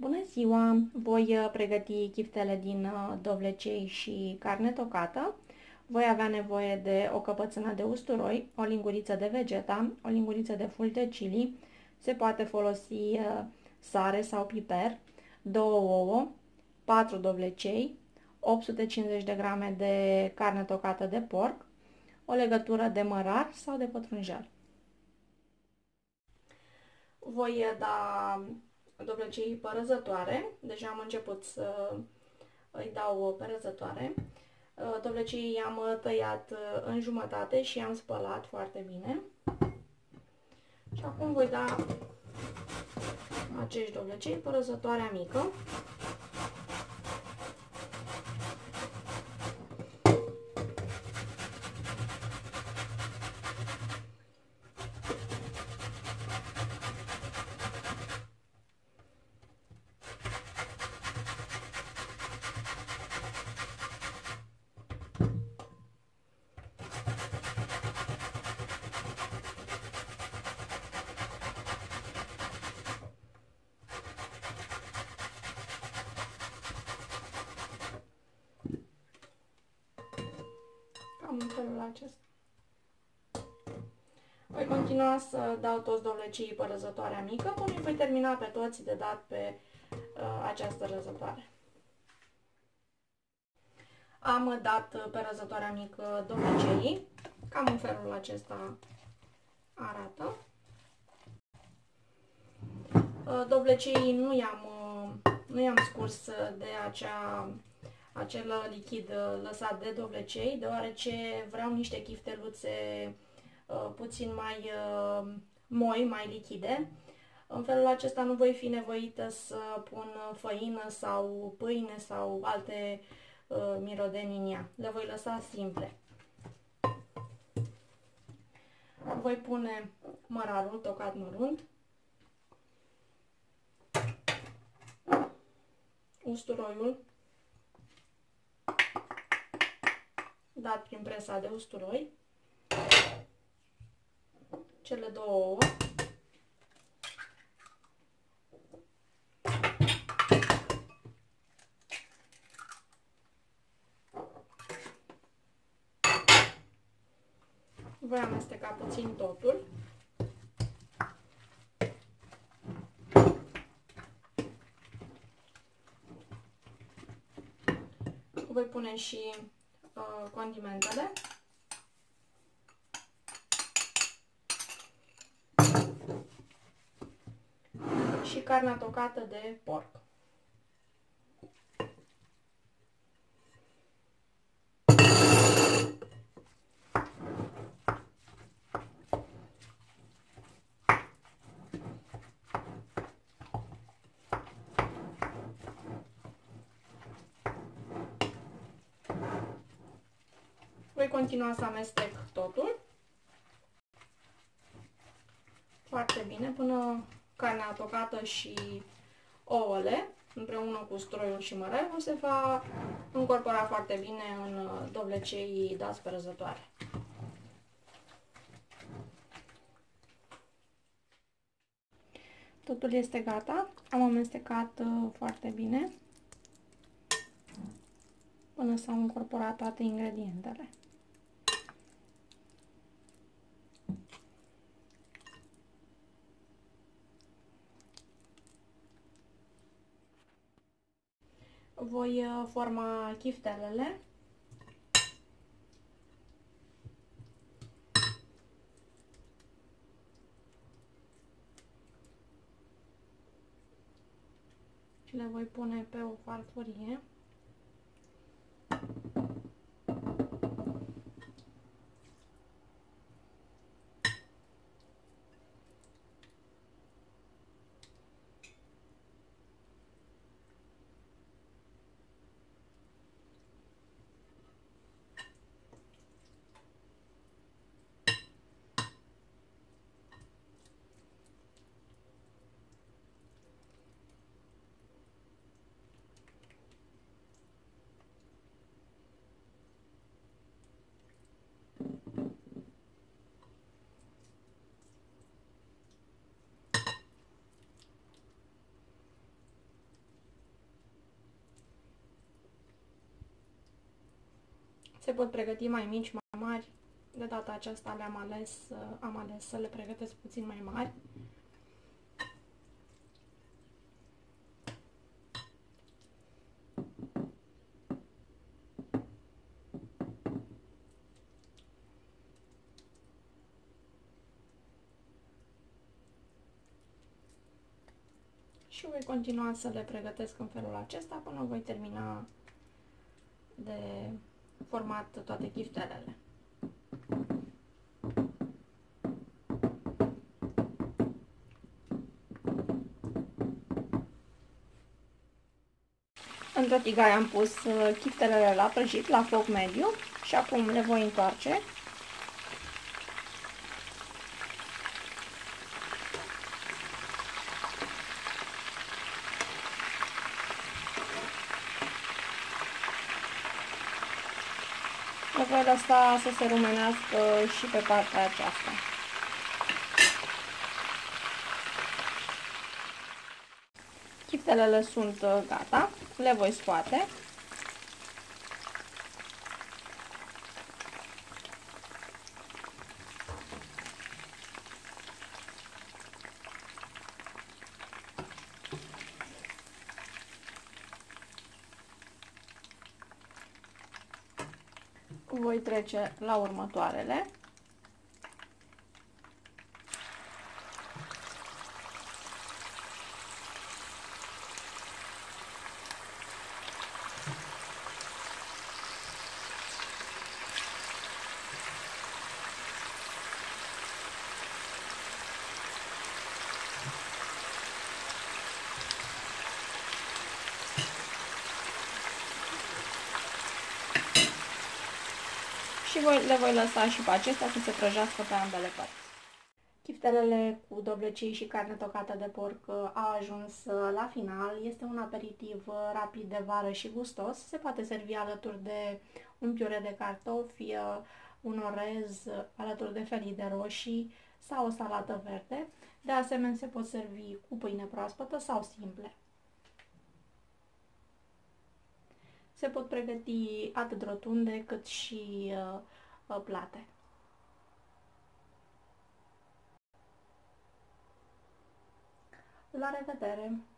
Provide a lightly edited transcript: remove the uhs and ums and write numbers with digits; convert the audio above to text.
Bună ziua! Voi pregăti chiftele din dovlecei și carne tocată. Voi avea nevoie de o căpățână de usturoi, o linguriță de vegeta, o linguriță de fulgi de chili, se poate folosi sare sau piper, 2 ouă, 4 dovlecei, 850 de grame de carne tocată de porc, o legătură de mărar sau de pătrunjel. Voi da dovlecei pe răzătoare. Deja am început să îi dau pe răzătoare. Dovlecei i-am tăiat în jumătate și i-am spălat foarte bine. Și acum voi da acești dovlecei pe răzătoarea mică. Cam în felul acesta. Voi continua să dau toți dovlecii pe răzătoarea mică până îi voi termina pe toți de dat pe această răzătoare. Am dat pe răzătoarea mică dovlecei, cam în felul acesta arată. Dovlecei nu i-am scurs de acel lichid lăsat de dovlecei, deoarece vreau niște chifteluțe puțin mai moi, mai lichide. În felul acesta nu voi fi nevoită să pun făină sau pâine sau alte mirodenii în ea. Le voi lăsa simple. Voi pune mărarul tocat mărunt, usturoiul dat prin presa de usturoi, cele 2 ouă, voi amesteca puțin totul. Voi pune și condimentele. Și carnea tocată de porc. Voi continua să amestec totul foarte bine până carnea tocată și ouăle, împreună cu usturoiul și mărarul, se va încorpora foarte bine în dovlecei dați pe răzătoare. Totul este gata. Am amestecat foarte bine până s-au încorporat toate ingredientele. Voi forma chiftelele. Și le voi pune pe o farfurie. Se pot pregăti mai mici, mai mari. De data aceasta am ales să le pregătesc puțin mai mari. Și voi continua să le pregătesc în felul acesta până voi termina de format toate chiftelele. Într-o tigaie am pus chiftelele la prăjit, la foc mediu și acum le voi întoarce. Le voi lăsa să se rumenească și pe partea aceasta. Chiftelele sunt gata, le voi scoate. Voi trece la următoarele. Și le voi lăsa și pe acestea să se prăjească pe ambele părți. Chiftelele cu dovlecei și carne tocată de porc au ajuns la final. Este un aperitiv rapid de vară și gustos. Se poate servi alături de un piure de cartofi, un orez, alături de felii de roșii sau o salată verde. De asemenea, se pot servi cu pâine proaspătă sau simple. Se pot pregăti atât rotunde cât și plate. La revedere!